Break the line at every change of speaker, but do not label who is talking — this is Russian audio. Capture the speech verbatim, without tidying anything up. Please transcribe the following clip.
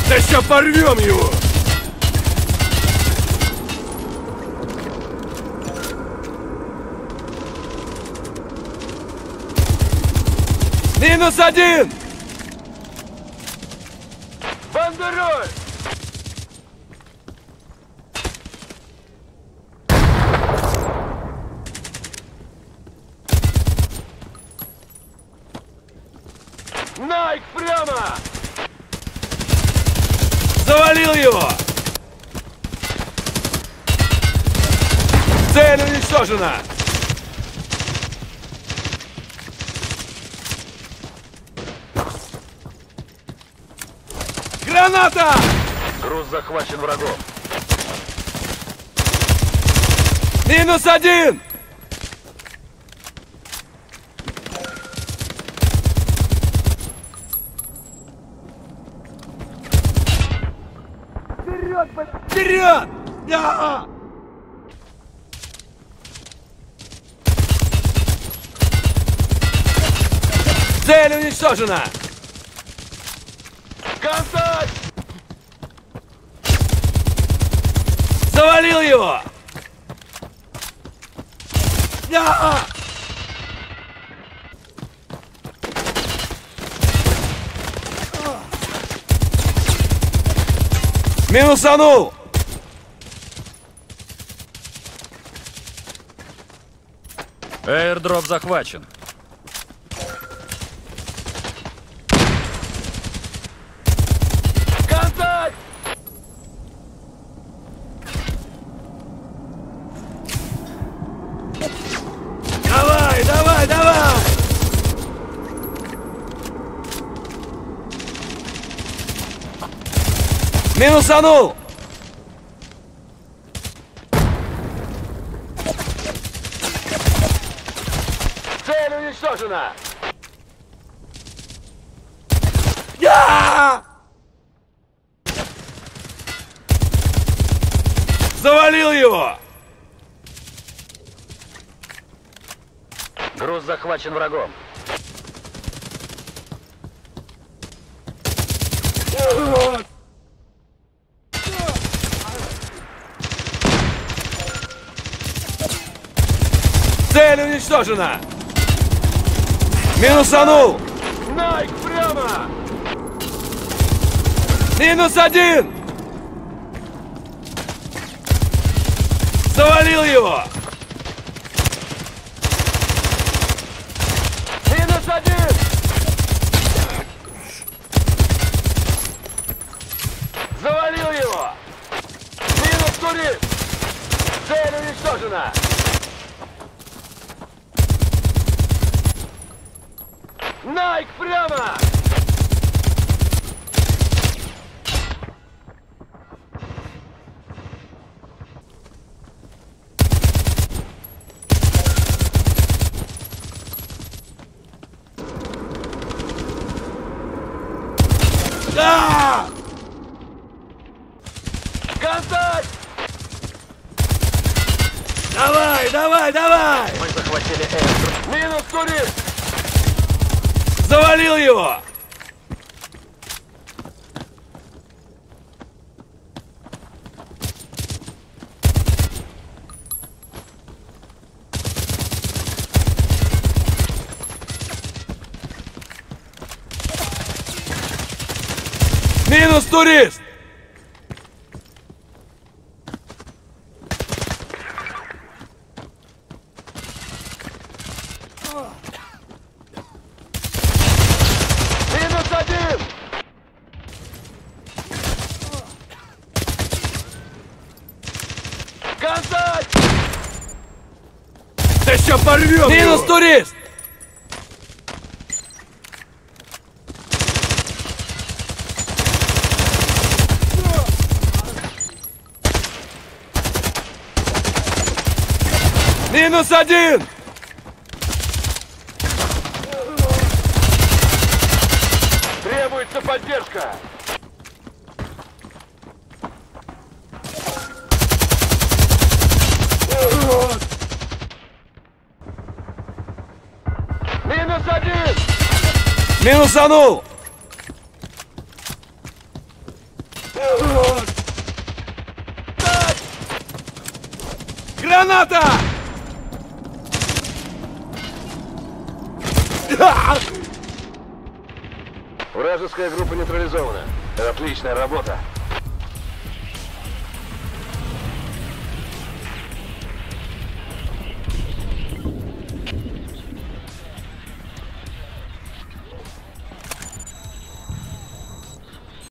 Да ща порвем его! Минус один! Бандероль! Найк прямо! Завалил его! Цель уничтожена! Граната!
Груз захвачен врагом.
Минус один! Вперед! Вперед! Да! Цель уничтожена! Контакт! Завалил его! Да! Минусанул!
Эйрдроп захвачен.
Контакт! Давай, давай, давай! Минусанул! Цель уничтожена! Я! Завалил его!
Груз захвачен врагом.
Цель уничтожена! Минусанул! Найк прямо! Минус один! Завалил его! Минус один! Завалил его! Минус турист! Цель уничтожена! Найк прямо! Да! Контакт! Давай, давай, давай!
Мы захватили Эйрдроп.
Минус турист! Завалил его! Минус турист! Минус один! Контакт! Да ща порвем! Минус его! Турист! Минус один! Требуется поддержка! Минус один! Минусанул! Граната!
Вражеская группа нейтрализована. Отличная работа.